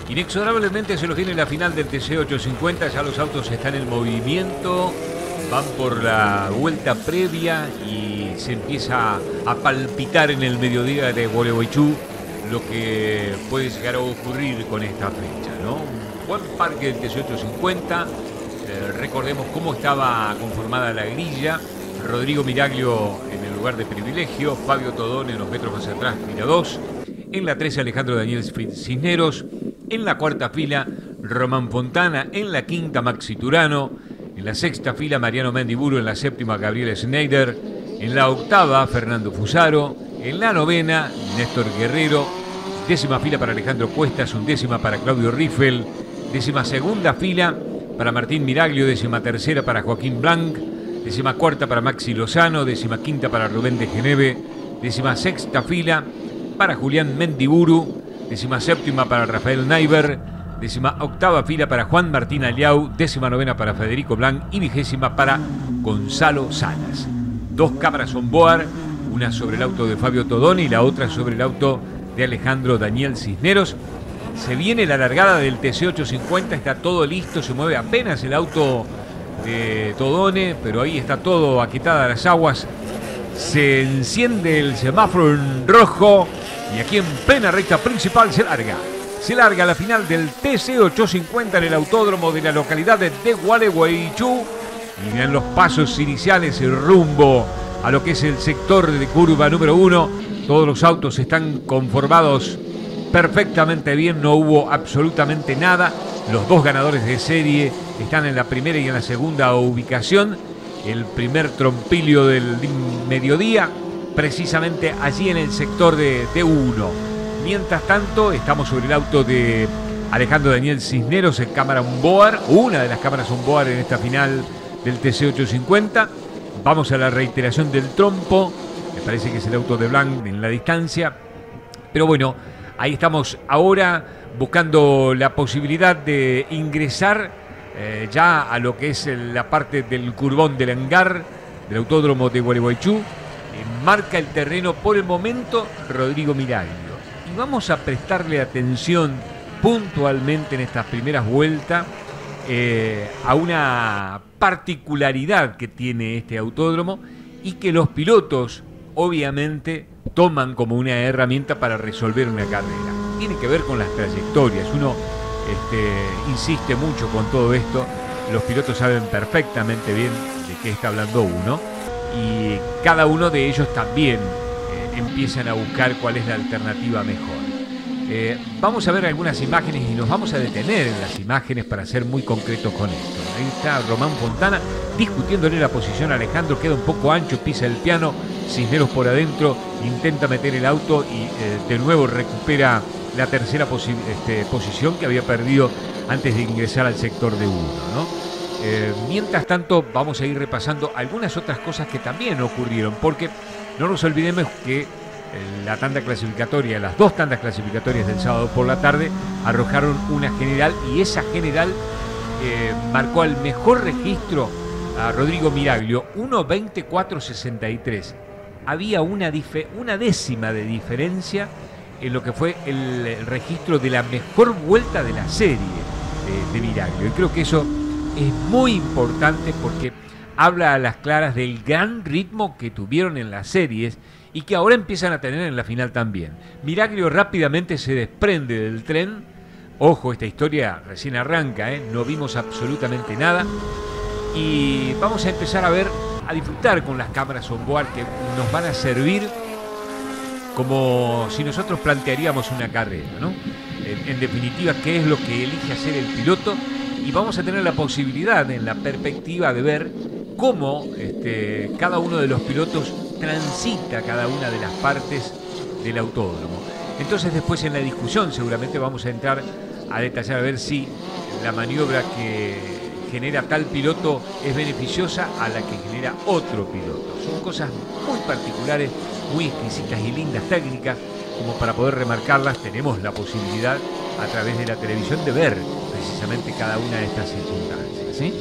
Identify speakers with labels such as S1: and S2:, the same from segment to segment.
S1: Inexorablemente se nos viene la final del TC850, ya los autos están en movimiento, van por la vuelta previa y se empieza a palpitar en el mediodía de Gualeguaychú lo que puede llegar a ocurrir con esta fecha, ¿no? Un buen parque del TC850, recordemos cómo estaba conformada la grilla: Rodrigo Miraglio en el lugar de privilegio, Fabio Todone en los metros más atrás, fila 2, en la 13 Alejandro Daniel Cisneros, en la cuarta fila Román Fontana, en la quinta Maxi Turano, en la sexta fila Mariano Mendiburu, en la séptima Gabriel Schneider, en la octava Fernando Fusaro, en la novena Néstor Guerrero, décima fila para Alejandro Cuestas, undécima para Claudio Riffel, décima segunda fila para Martín Miraglio, décima tercera para Joaquín Blanc, décima cuarta para Maxi Lozano, décima quinta para Rubén de Geneve, décima sexta fila para Julián Mendiburu, décima séptima para Rafael Naiber, décima octava fila para Juan Martín Aliau, décima novena para Federico Blanc y vigésima para Gonzalo Salas. Dos cámaras on board, una sobre el auto de Fabio Todone y la otra sobre el auto de Alejandro Daniel Cisneros. Se viene la largada del TC850, está todo listo, se mueve apenas el auto de Todone, pero ahí está todo aquietada las aguas. Se enciende el semáforo en rojo y aquí en plena recta principal se larga la final del TC850 en el autódromo de la localidad de Gualeguaychú, y en los pasos iniciales el rumbo a lo que es el sector de curva número 1. Todos los autos están conformados perfectamente bien, no hubo absolutamente nada. Los dos ganadores de serie están en la primera y en la segunda ubicación. El primer trompilio del mediodía, precisamente allí en el sector de D1. Mientras tanto, estamos sobre el auto de Alejandro Daniel Cisneros en cámara on board, una de las cámaras on board en esta final del TC850. Vamos a la reiteración del trompo, me parece que es el auto de Blanc en la distancia, pero bueno, ahí estamos ahora buscando la posibilidad de ingresar ya a lo que es la parte del curvón del hangar del autódromo de Gualeguaychú. Marca el terreno por el momento Rodrigo Miraglio, y vamos a prestarle atención puntualmente en estas primeras vueltas a una particularidad que tiene este autódromo y que los pilotos obviamente toman como una herramienta para resolver una carrera. Tiene que ver con las trayectorias. Uno insiste mucho con todo esto. Los pilotos saben perfectamente bien de qué está hablando uno, y cada uno de ellos también empiezan a buscar cuál es la alternativa mejor. Vamos a ver algunas imágenes y nos vamos a detener en las imágenes para ser muy concretos con esto. Ahí está Román Fontana discutiéndole la posición a Alejandro, queda un poco ancho, pisa el piano, Cisneros por adentro, intenta meter el auto y de nuevo recupera la tercera posición que había perdido antes de ingresar al sector de 1, ¿no? Mientras tanto, vamos a ir repasando algunas otras cosas que también ocurrieron, porque no nos olvidemos que la tanda clasificatoria, las dos tandas clasificatorias del sábado por la tarde arrojaron una general, y esa general marcó al mejor registro a Rodrigo Miraglio, 1.24.63. Había una décima de diferencia en lo que fue el registro de la mejor vuelta de la serie de Miraglio, y creo que eso es muy importante porque habla a las claras del gran ritmo que tuvieron en las series y que ahora empiezan a tener en la final también. Miraglio rápidamente se desprende del tren. Ojo, esta historia recién arranca, no vimos absolutamente nada. Y vamos a empezar a disfrutar con las cámaras on board que nos van a servir como si nosotros plantearíamos una carrera, ¿no? En definitiva, qué es lo que elige hacer el piloto, y vamos a tener la posibilidad en la perspectiva de ver cómo cada uno de los pilotos transita cada una de las partes del autódromo. Entonces después en la discusión seguramente vamos a entrar a detallar a ver si la maniobra que genera tal piloto es beneficiosa a la que genera otro piloto. Son cosas muy particulares, muy exquisitas y lindas técnicas como para poder remarcarlas. Tenemos la posibilidad a través de la televisión de ver precisamente cada una de estas circunstancias, ¿sí?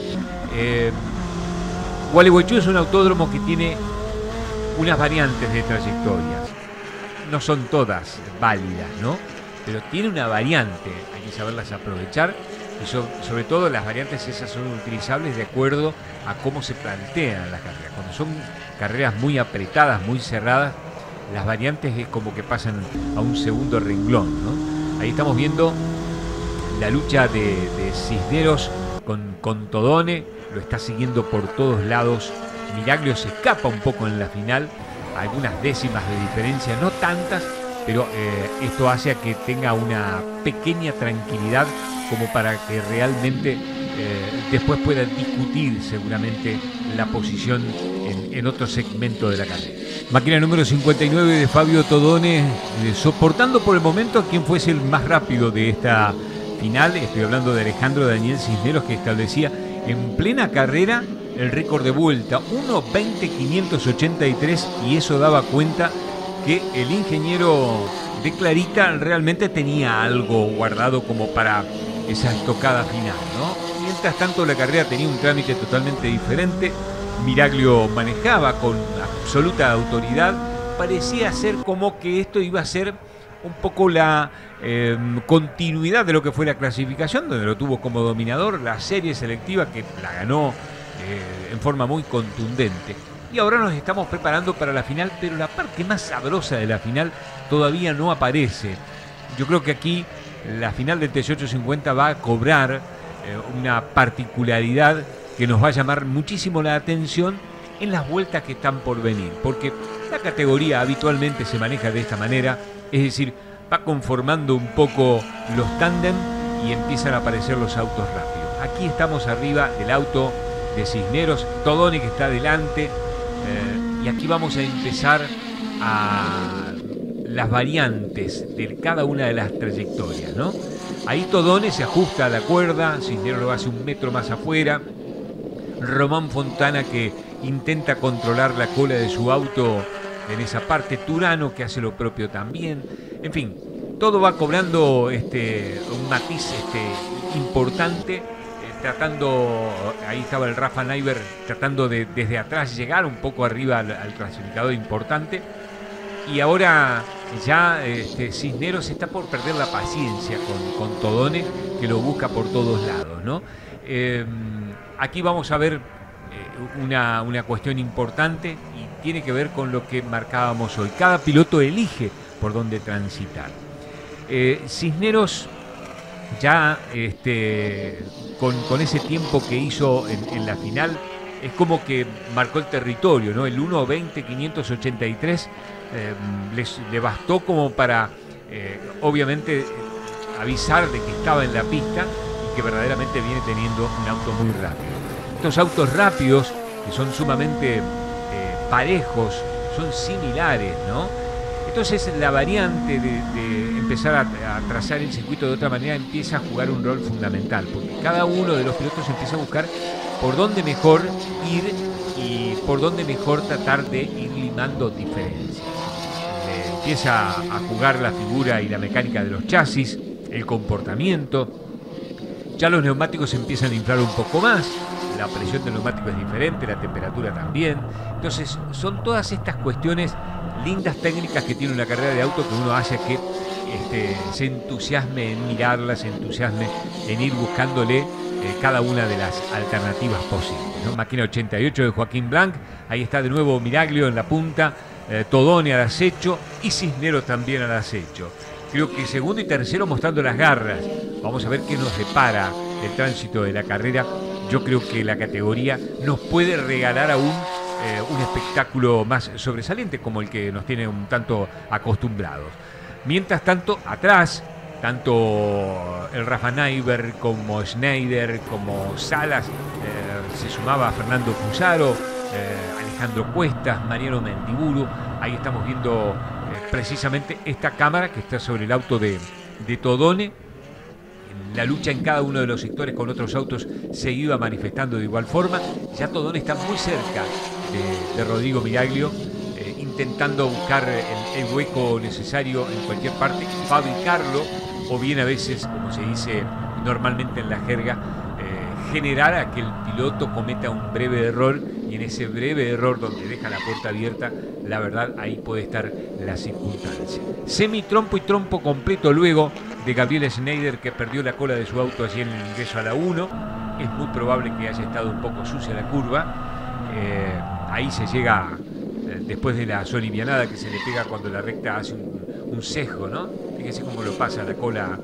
S1: Gualeguaychú es un autódromo que tiene unas variantes de trayectorias. No son todas válidas, ¿no? pero tiene una variante, hay que saberlas aprovechar, y sobre todo las variantes esas son utilizables de acuerdo a cómo se plantean las carreras. Cuando son carreras muy apretadas, muy cerradas, las variantes es como que pasan a un segundo renglón, ¿no? Ahí estamos viendo la lucha de Cisneros con Todone, lo está siguiendo por todos lados. Miraglio se escapa un poco en la final, algunas décimas de diferencia, no tantas, pero esto hace a que tenga una pequeña tranquilidad como para que realmente después pueda discutir seguramente la posición en otro segmento de la carrera. Máquina número 59 de Fabio Todone, soportando por el momento a quien fuese el más rápido de esta final. Estoy hablando de Alejandro Daniel Cisneros, que establecía en plena carrera el récord de vuelta, 1:20.583, y eso daba cuenta que el ingeniero de Clarita realmente tenía algo guardado como para esa estocada final, ¿no? Mientras tanto la carrera tenía un trámite totalmente diferente. Miraglio manejaba con absoluta autoridad. Parecía ser como que esto iba a ser un poco la continuidad de lo que fue la clasificación, donde lo tuvo como dominador, la serie selectiva que la ganó en forma muy contundente. Y ahora nos estamos preparando para la final, pero la parte más sabrosa de la final todavía no aparece. Yo creo que aquí la final del TC850 va a cobrar una particularidad que nos va a llamar muchísimo la atención en las vueltas que están por venir, porque la categoría habitualmente se maneja de esta manera, es decir, va conformando un poco los tándem y empiezan a aparecer los autos rápidos. Aquí estamos arriba del auto de Cisneros, Todone que está adelante, y aquí vamos a empezar a las variantes de cada una de las trayectorias, ¿no? Ahí Todone se ajusta a la cuerda, Cisneros lo hace un metro más afuera, Román Fontana que intenta controlar la cola de su auto en esa parte, Turano que hace lo propio también, en fin, todo va cobrando un matiz importante, tratando, ahí estaba el Rafa Naiver tratando de desde atrás llegar un poco arriba al clasificador importante, y ahora ya Cisneros está por perder la paciencia con Todone, que lo busca por todos lados, ¿no? Aquí vamos a ver una cuestión importante y tiene que ver con lo que marcábamos hoy. Cada piloto elige por dónde transitar. Cisneros ya con ese tiempo que hizo en la final, es como que marcó el territorio, ¿no? El 1:20.583 le bastó como para, obviamente, avisar de que estaba en la pista y que verdaderamente viene teniendo un auto muy rápido. Estos autos rápidos, que son sumamente parejos, son similares, ¿no? Entonces la variante de empezar a trazar el circuito de otra manera empieza a jugar un rol fundamental, porque cada uno de los pilotos empieza a buscar por dónde mejor ir y por dónde mejor tratar de ir limando diferencias. Empieza a jugar la figura y la mecánica de los chasis, el comportamiento. Ya los neumáticos empiezan a inflar un poco más, la presión del neumático es diferente, la temperatura también. Entonces son todas estas cuestiones lindas técnicas que tiene una carrera de auto que uno hace que se entusiasme en mirarlas, se entusiasme en ir buscándole cada una de las alternativas posibles, ¿no? Máquina 88 de Joaquín Blanc, ahí está de nuevo Miraglio en la punta, Todone al acecho y Cisneros también al acecho. Creo que segundo y tercero mostrando las garras. Vamos a ver qué nos depara el tránsito de la carrera. Yo creo que la categoría nos puede regalar aún un espectáculo más sobresaliente como el que nos tiene un tanto acostumbrados. Mientras tanto, atrás, tanto el Rafa Naiver como Schneider, como Salas, se sumaba Fernando Fusaro, Alejandro Cuestas, Mariano Mendiburu. Ahí estamos viendo precisamente esta cámara que está sobre el auto de Todone. La lucha en cada uno de los sectores con otros autos se iba manifestando de igual forma. Ya Todone está muy cerca de Rodrigo Miraglio, intentando buscar el hueco necesario en cualquier parte, fabricarlo, o bien a veces, como se dice normalmente en la jerga, generar a que el piloto cometa un breve error y en ese breve error donde deja la puerta abierta, la verdad ahí puede estar la circunstancia. Semi-trompo y trompo completo luego de Gabriel Schneider, que perdió la cola de su auto allí en el ingreso a la 1. Es muy probable que haya estado un poco sucia la curva. Ahí se llega, después de la solivianada que se le pega cuando la recta hace un sesgo, ¿no? Fíjese cómo lo pasa la cola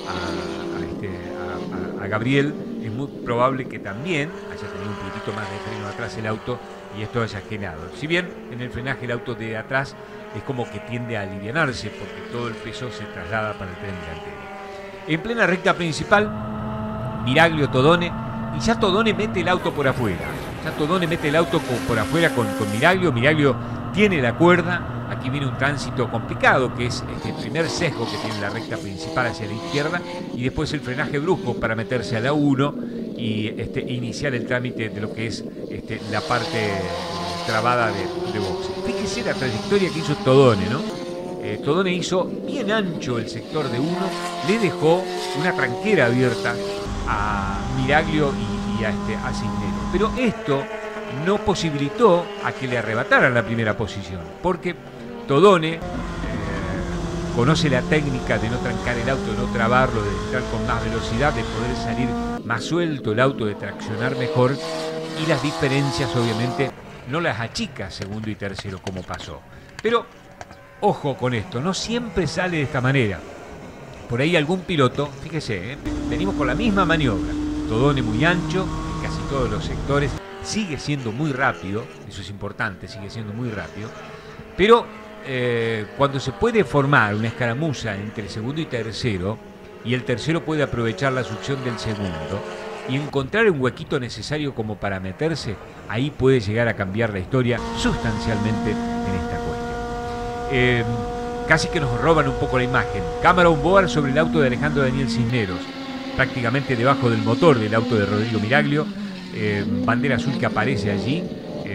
S1: a Gabriel. Es muy probable que también haya tenido un poquitito más de freno atrás el auto y esto haya genado. Si bien en el frenaje el auto de atrás es como que tiende a alivianarse porque todo el peso se traslada para el tren delantero. En plena recta principal, Miraglio, Todone, y ya Todone mete el auto por afuera. Ya Todone mete el auto por afuera con Miraglio. Miraglio tiene la cuerda. Aquí viene un tránsito complicado, que es el primer sesgo que tiene la recta principal hacia la izquierda, y después el frenaje brusco para meterse a la 1 y iniciar el trámite de lo que es la parte trabada de boxe. Fíjese la trayectoria que hizo Todone, ¿no? Todone hizo bien ancho el sector de 1, le dejó una tranquera abierta a Miraglio y a Cisneros. Pero esto no posibilitó a que le arrebataran la primera posición, porque Todone conoce la técnica de no trancar el auto, de no trabarlo, de entrar con más velocidad, de poder salir más suelto el auto, de traccionar mejor, y las diferencias obviamente no las achica segundo y tercero como pasó. Pero ojo con esto, no siempre sale de esta manera. Por ahí algún piloto, fíjese, venimos con la misma maniobra, Todone muy ancho en casi todos los sectores, sigue siendo muy rápido, eso es importante, sigue siendo muy rápido, pero cuando se puede formar una escaramuza entre el segundo y tercero, y el tercero puede aprovechar la succión del segundo y encontrar un huequito necesario como para meterse, ahí puede llegar a cambiar la historia sustancialmente en esta cuestión. Casi que nos roban un poco la imagen. Cámara onboard sobre el auto de Alejandro Daniel Cisneros, prácticamente debajo del motor del auto de Rodrigo Miraglio. Bandera azul que aparece allí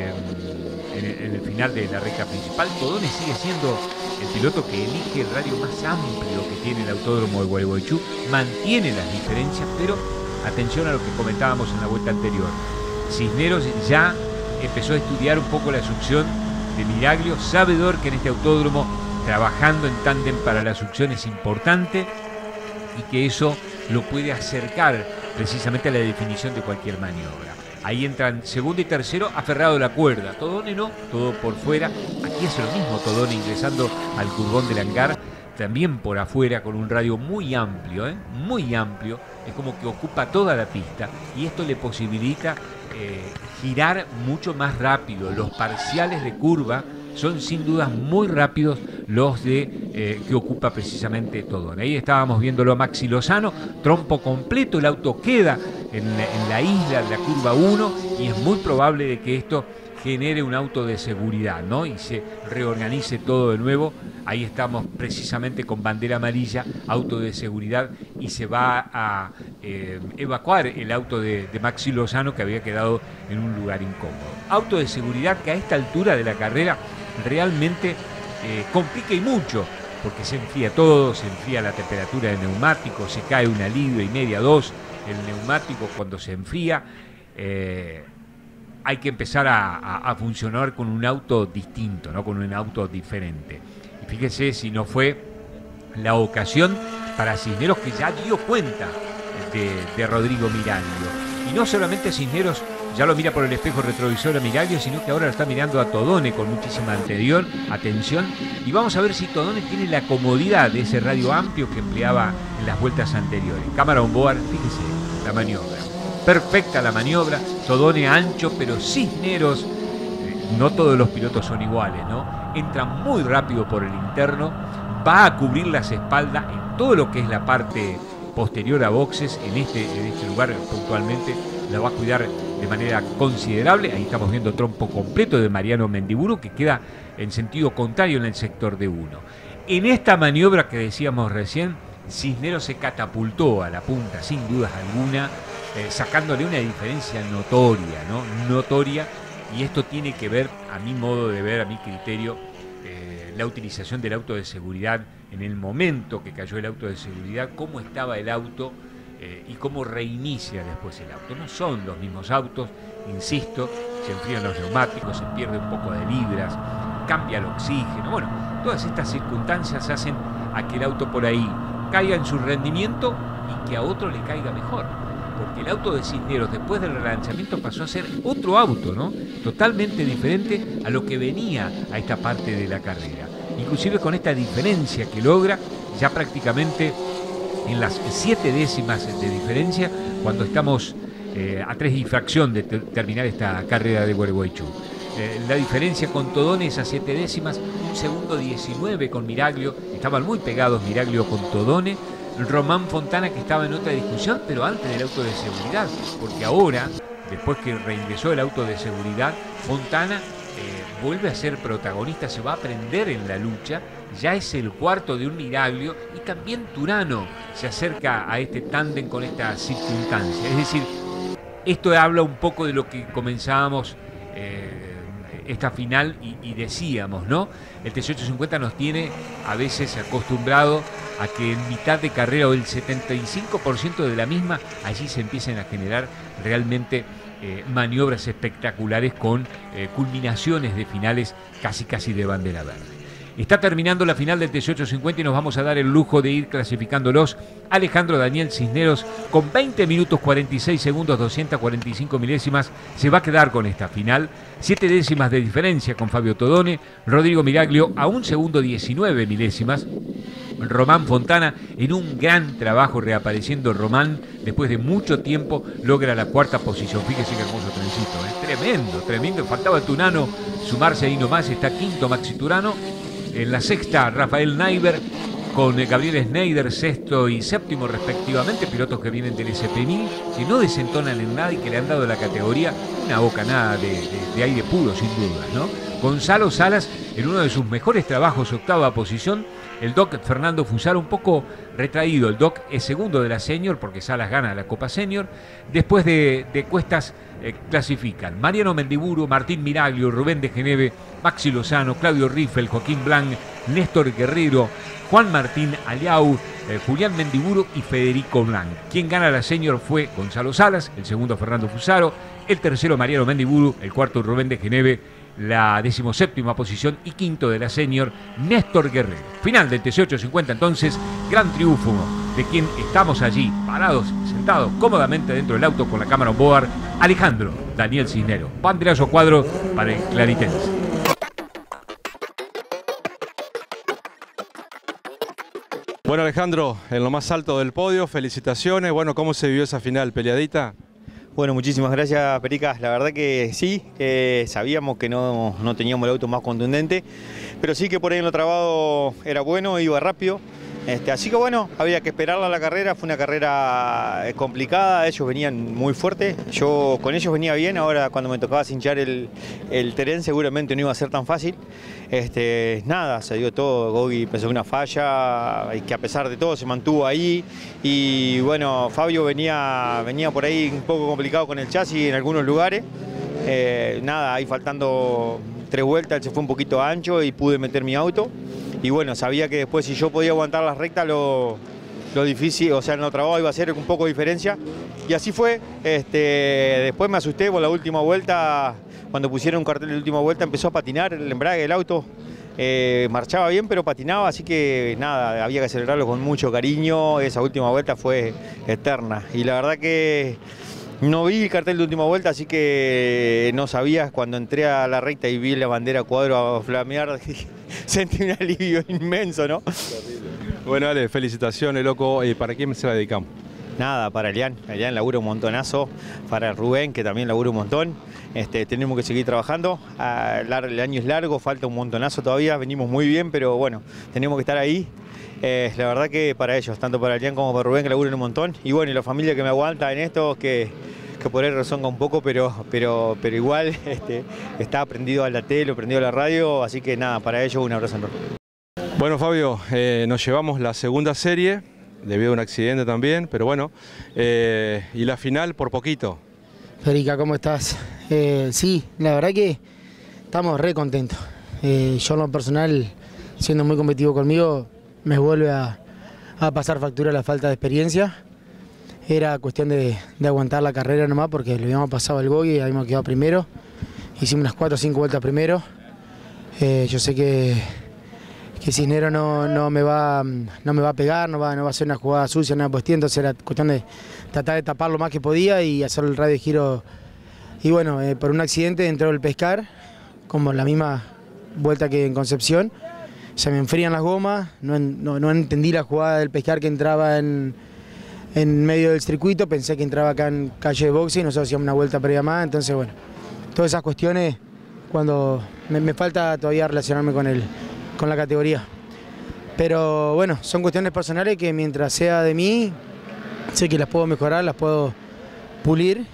S1: en el final de la recta principal. Todone sigue siendo el piloto que elige el radio más amplio que tiene el autódromo de Gualeguaychú, mantiene las diferencias, pero atención a lo que comentábamos en la vuelta anterior. Cisneros ya empezó a estudiar un poco la succión de Miraglio, sabedor que en este autódromo trabajando en tándem para la succión es importante y que eso lo puede acercar precisamente a la definición de cualquier maniobra. Ahí entran segundo y tercero aferrado a la cuerda. Todone no, todo por fuera. Aquí hace lo mismo Todone ingresando al curvón del hangar, también por afuera con un radio muy amplio, muy amplio. Es como que ocupa toda la pista y esto le posibilita girar mucho más rápido. Los parciales de curva son sin dudas muy rápidos los que ocupa precisamente Todone. Ahí estábamos viéndolo a Maxi Lozano, trompo completo, el auto queda en la isla de la curva 1 y es muy probable de que esto genere un auto de seguridad, ¿no? Y se reorganice todo de nuevo. Ahí estamos precisamente con bandera amarilla, auto de seguridad, y se va a evacuar el auto de Maxi Lozano, que había quedado en un lugar incómodo. Auto de seguridad que a esta altura de la carrera realmente complica y mucho, porque se enfría todo, se enfría la temperatura del neumático, se cae 1,5 litros, 2 el neumático cuando se enfría. Hay que empezar a funcionar con un auto distinto, ¿no? Con un auto diferente. Y fíjese si no fue la ocasión para Cisneros, que ya dio cuenta de Rodrigo Miraglio. Y no solamente Cisneros ya lo mira por el espejo retrovisor a Miraglio, sino que ahora lo está mirando a Todone con muchísima atención. Y vamos a ver si Todone tiene la comodidad de ese radio amplio que empleaba en las vueltas anteriores. Cámara onboard, fíjese la maniobra. Perfecta la maniobra, Todone ancho, pero Cisneros, no todos los pilotos son iguales, ¿no? Entra muy rápido por el interno, va a cubrir las espaldas en todo lo que es la parte posterior a boxes, en este lugar puntualmente, la va a cuidar de manera considerable. Ahí estamos viendo trompo completo de Mariano Mendiburu, que queda en sentido contrario en el sector de 1. En esta maniobra que decíamos recién, Cisneros se catapultó a la punta, sin dudas alguna, sacándole una diferencia notoria, ¿no? Notoria, y esto tiene que ver, a mi modo de ver, a mi criterio, la utilización del auto de seguridad en el momento que cayó el auto de seguridad, cómo estaba el auto y cómo reinicia después el auto. No son los mismos autos, insisto, se enfrían los neumáticos, se pierde un poco de libras, cambia el oxígeno. Bueno, todas estas circunstancias hacen a que el auto por ahí caiga en su rendimiento y que a otro le caiga mejor. Porque el auto de Cisneros después del relanzamiento pasó a ser otro auto, ¿no? Totalmente diferente a lo que venía a esta parte de la carrera. Inclusive con esta diferencia que logra ya prácticamente en las 7 décimas de diferencia cuando estamos a 3 y fracción de terminar esta carrera de Gualeguaychú. La diferencia con Todone es a 7 décimas, 1 segundo 19 con Miraglio, estaban muy pegados Miraglio con Todone. Román Fontana, que estaba en otra discusión, pero antes del auto de seguridad, porque ahora, después que reingresó el auto de seguridad, Fontana vuelve a ser protagonista, se va a prender en la lucha, ya es el cuarto de un Miraglio, y también Turano se acerca a este tándem con esta circunstancia. Es decir, esto habla un poco de lo que comenzábamos esta final y decíamos, ¿no? El TC850 nos tiene a veces acostumbrado a que en mitad de carrera o el 75% de la misma, allí se empiecen a generar realmente maniobras espectaculares con culminaciones de finales casi de bandera verde. Está terminando la final del TC850 y nos vamos a dar el lujo de ir clasificándolos. Alejandro Daniel Cisneros, con 20 minutos 46 segundos, 245 milésimas, se va a quedar con esta final. 7 décimas de diferencia con Fabio Todone. Rodrigo Miraglio a 1 segundo 19 milésimas. Román Fontana, en un gran trabajo reapareciendo Román, después de mucho tiempo, logra la 4ª posición. Fíjese qué hermoso trencito, tremendo. Faltaba Tunano sumarse ahí nomás, está quinto Maxi Turano. En la 6ª, Rafael Naiber con Gabriel Schneider, 6º y 7º respectivamente, pilotos que vienen del SP1000, que no desentonan en nada y que le han dado la categoría una bocanada de aire puro, sin duda, ¿no? Gonzalo Salas, en uno de sus mejores trabajos, 8ª posición. El Doc Fernando Fusaro un poco retraído. El Doc es segundo de la Senior porque Salas gana la Copa Senior. Después de cuestas clasifican Mariano Mendiburu, Martín Miraglio, Rubén de Geneve, Maxi Lozano, Claudio Riffel, Joaquín Blanc, Néstor Guerrero, Juan Martín Aliau, Julián Mendiburu y Federico Blanc. Quien gana la Senior fue Gonzalo Salas, el segundo Fernando Fusaro, el tercero Mariano Mendiburu, el cuarto Rubén de Geneve, la 17ª posición y quinto de la Senior, Néstor Guerrero. Final del TC850 entonces, gran triunfo de quien estamos allí, parados, sentados cómodamente dentro del auto con la cámara on board, Alejandro Daniel Cisneros. Banderazo cuadro para el claritense.
S2: Bueno, Alejandro, en lo más alto del podio, felicitaciones. Bueno, ¿cómo se vivió esa final, peleadita?
S3: Bueno, muchísimas gracias, Pericas. La verdad que sí, sabíamos que no teníamos el auto más contundente, pero sí que por ahí en lo trabado era bueno, iba rápido. Así que bueno, había que esperarla a la carrera, fue una carrera complicada, ellos venían muy fuertes, yo con ellos venía bien, ahora cuando me tocaba cinchar el terreno seguramente no iba a ser tan fácil. Nada, se dio todo, Gogi empezó una falla, y que a pesar de todo se mantuvo ahí, y bueno, Fabio venía por ahí un poco complicado con el chasis en algunos lugares. Nada, ahí faltando 3 vueltas, él se fue un poquito ancho y pude meter mi auto. Y bueno, sabía que después si yo podía aguantar las rectas, lo difícil, o sea, en lo trabado iba a ser un poco de diferencia. Y así fue. Después me asusté por la última vuelta, cuando pusieron un cartel de última vuelta empezó a patinar el embrague del auto. Marchaba bien, pero patinaba, así que nada, había que acelerarlo con mucho cariño. Esa última vuelta fue eterna. Y la verdad que no vi el cartel de última vuelta, así que no sabía. Cuando entré a la recta y vi la bandera cuadro a flamear, sentí un alivio inmenso, ¿no?
S2: Bueno, Ale, felicitaciones, loco. ¿Para quién se la dedicamos?
S3: Nada, para Elian labura un montonazo, para Rubén, que también labura un montón. Tenemos que seguir trabajando, el año es largo, falta un montonazo todavía, venimos muy bien, pero bueno, tenemos que estar ahí. La verdad que para ellos, tanto para Elian como para Rubén, que laburan un montón. Y bueno, y la familia que me aguanta en esto, que por ahí rezonga un poco, pero igual está aprendido a la tele, aprendido a la radio, así que nada, para ellos un abrazo enorme.
S2: Bueno, Fabio, nos llevamos la segunda serie, debido a un accidente también, pero bueno, y la final por poquito.
S4: Federica, ¿cómo estás? Sí, la verdad que estamos re contentos. Yo en lo personal, siendo muy competitivo conmigo, me vuelve a pasar factura la falta de experiencia. Era cuestión de aguantar la carrera nomás porque le habíamos pasado el bogie y habíamos quedado primero. hicimos unas 4 o 5 vueltas primero. Yo sé que Cisneros no me va a pegar, no va a hacer una jugada sucia, nada pues entonces era cuestión de tratar de tapar lo más que podía y hacer el radio de giro. Y bueno, por un accidente entró el pescar, como la misma vuelta que en Concepción. Se me enfrían las gomas, no entendí la jugada del pescar que entraba en medio del circuito, pensé que entraba acá en calle de boxe y nosotros hacíamos una vuelta previa más, entonces bueno, todas esas cuestiones cuando me falta todavía relacionarme con la categoría. Pero bueno, son cuestiones personales que mientras sea de mí, sé que las puedo mejorar, las puedo pulir.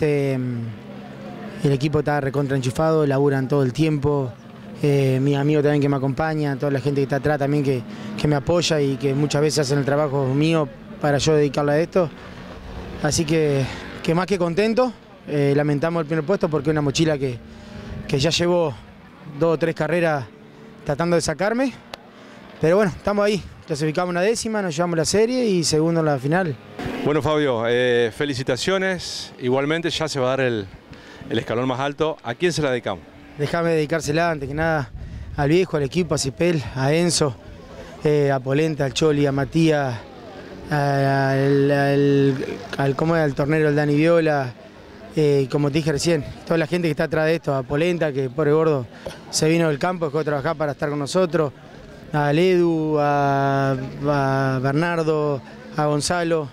S4: El equipo está recontra enchufado, laburan todo el tiempo. Mi amigo también que me acompaña, toda la gente que está atrás también que me apoya y que muchas veces hacen el trabajo mío para yo dedicarle a esto. Así que más que contento, lamentamos el primer puesto porque es una mochila que ya llevo 2 o 3 carreras tratando de sacarme. Pero bueno, estamos ahí, clasificamos una 10ª, nos llevamos la serie y segundo en la final.
S2: Bueno Fabio, felicitaciones, igualmente ya se va a dar el escalón más alto. ¿A quién se la dedicamos?
S4: Déjame dedicársela antes que nada al viejo, al equipo, a Cipel, a Enzo, a Polenta, al Choli, a Matías, al tornero, al Dani Viola, como te dije recién, toda la gente que está atrás de esto, a Polenta, que pobre gordo se vino del campo, dejó de trabajar para estar con nosotros, a Edu, a Bernardo, a Gonzalo,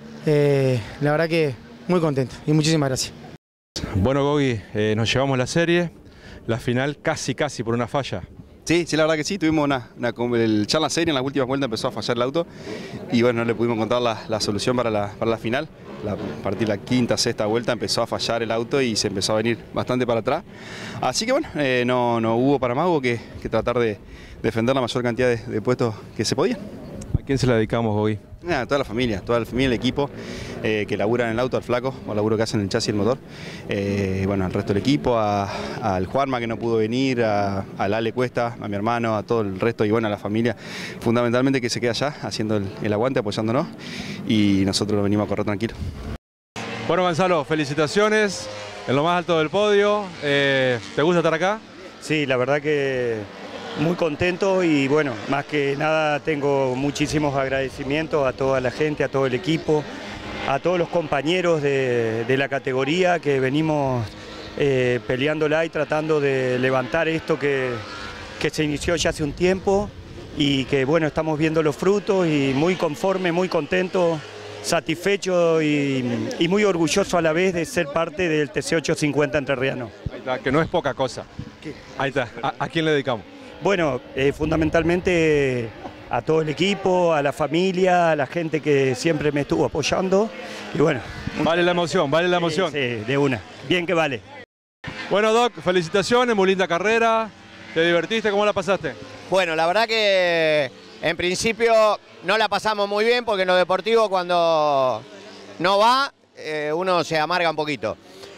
S4: la verdad que muy contento y muchísimas gracias.
S2: Bueno Gogi, nos llevamos la serie. La final casi por una falla.
S5: Sí, la verdad que sí, tuvimos el charla serie, en la última vuelta empezó a fallar el auto y bueno, no le pudimos encontrar la solución para la final. A partir de la 5ª, 6ª vuelta empezó a fallar el auto y se empezó a venir bastante para atrás. Así que bueno, no hubo para más, hubo que tratar de defender la mayor cantidad de puestos que se podían.
S2: ¿A quién se la dedicamos hoy?
S5: Toda la familia, el equipo que labura en el auto, al flaco, o el laburo que hacen en el chasis y el motor. Bueno, al resto del equipo, al Juanma que no pudo venir, al Ale Cuesta, a mi hermano, a todo el resto y bueno, a la familia, fundamentalmente que se queda allá haciendo el aguante, apoyándonos y nosotros lo venimos a correr tranquilo.
S2: Bueno Gonzalo, felicitaciones en lo más alto del podio. ¿Te gusta estar acá?
S6: Sí, la verdad que muy contento y bueno, más que nada tengo muchísimos agradecimientos a toda la gente, a todo el equipo, a todos los compañeros de la categoría que venimos peleándola y tratando de levantar esto que se inició ya hace un tiempo y que bueno, estamos viendo los frutos y muy conforme, muy contento, satisfecho y muy orgulloso a la vez de ser parte del TC850 entrerriano.
S2: Ahí está, que no es poca cosa. Ahí está, ¿a quién le dedicamos?
S6: Bueno, fundamentalmente a todo el equipo, a la familia, a la gente que siempre me estuvo apoyando. Y bueno.
S2: Vale la emoción, vale la emoción.
S6: Sí, de una. Bien que vale.
S2: Bueno, Doc, felicitaciones, muy linda carrera. ¿Te divertiste? ¿Cómo la pasaste?
S7: Bueno, la verdad que en principio no la pasamos muy bien porque en lo deportivo cuando no va, uno se amarga un poquito.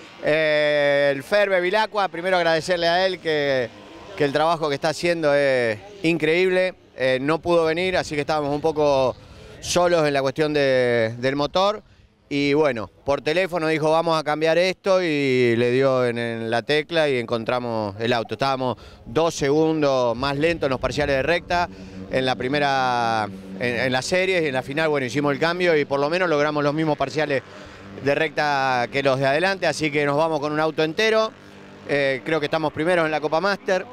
S7: El Ferbe Vilacqua, primero agradecerle a él que el trabajo que está haciendo es increíble, no pudo venir, así que estábamos un poco solos en la cuestión del motor y bueno, por teléfono dijo vamos a cambiar esto y le dio en la tecla y encontramos el auto. Estábamos 2 segundos más lentos en los parciales de recta, en la primera, en las series y en la final, bueno, hicimos el cambio y por lo menos logramos los mismos parciales de recta que los de adelante, así que nos vamos con un auto entero, creo que estamos primeros en la Copa Master.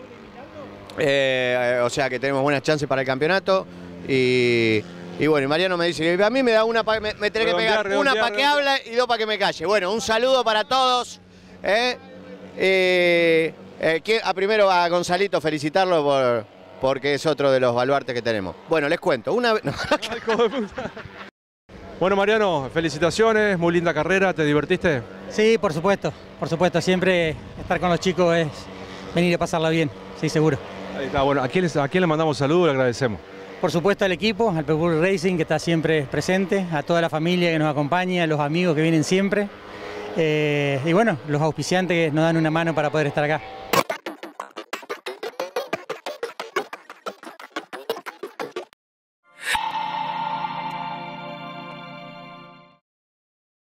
S7: O sea que tenemos buenas chances para el campeonato y bueno, y Mariano me dice que a mí me da una, me tenés que pegar una para que habla y 2 para que me calle. Bueno, un saludo para todos. Primero a Gonzalito felicitarlo porque es otro de los baluartes que tenemos. Bueno, les cuento.
S2: Bueno Mariano, felicitaciones, muy linda carrera, ¿te divertiste?
S8: Sí, por supuesto, siempre estar con los chicos es venir a pasarla bien, sí, seguro.
S2: Ahí está, bueno, ¿a quién le mandamos saludos? Le agradecemos.
S8: Por supuesto al equipo, al Pepur Racing que está siempre presente, a toda la familia que nos acompaña, a los amigos que vienen siempre y bueno, los auspiciantes que nos dan una mano para poder estar acá.